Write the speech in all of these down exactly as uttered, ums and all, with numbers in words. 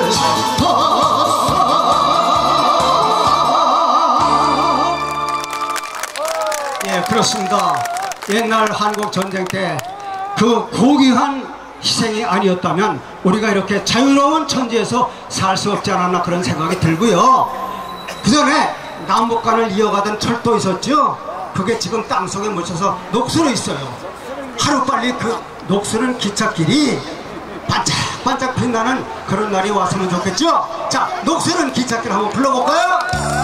예, 그렇습니다. 옛날 한국 전쟁 때 그 고귀한 희생이 아니었다면 우리가 이렇게 자유로운 천지에서 살 수 없지 않았나 그런 생각이 들고요. 그 전에 남북간을 이어가던 철도 있었죠. 그게 지금 땅속에 묻혀서 녹슬어 있어요. 하루빨리 그 녹슬은 기찻길이 반짝반짝 빛나는 그런 날이 왔으면 좋겠죠. 자, 녹슬은 기찻길 한번 불러볼까요?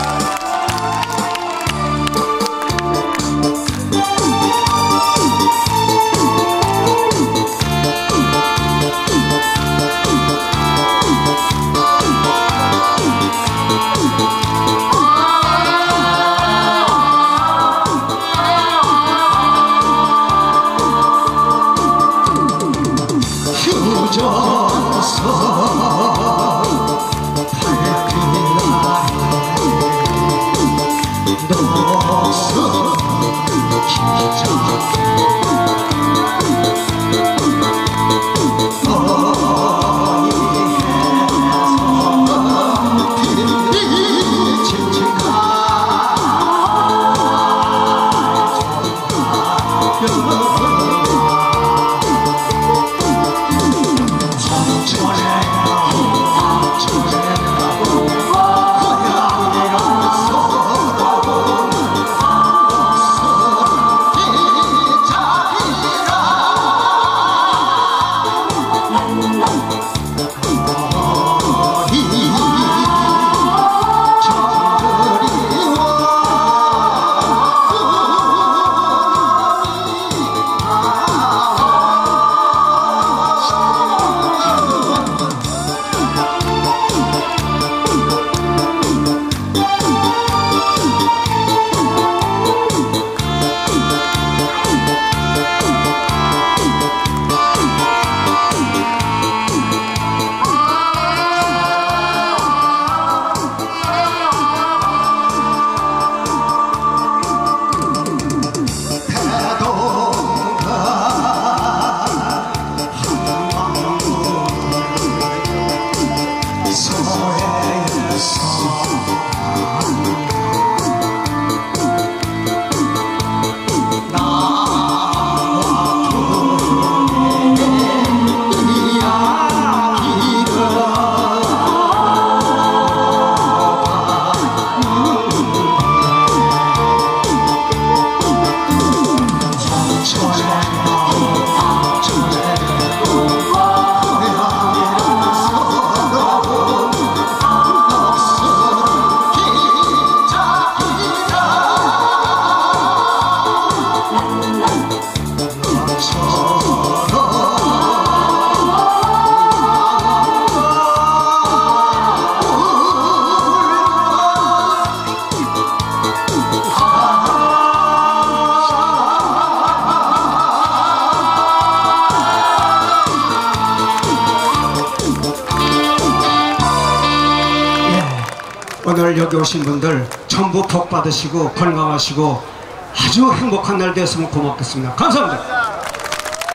오늘 여기 오신 분들 전부 복 받으시고 건강하시고 아주 행복한 날 되었으면 고맙겠습니다. 감사합니다.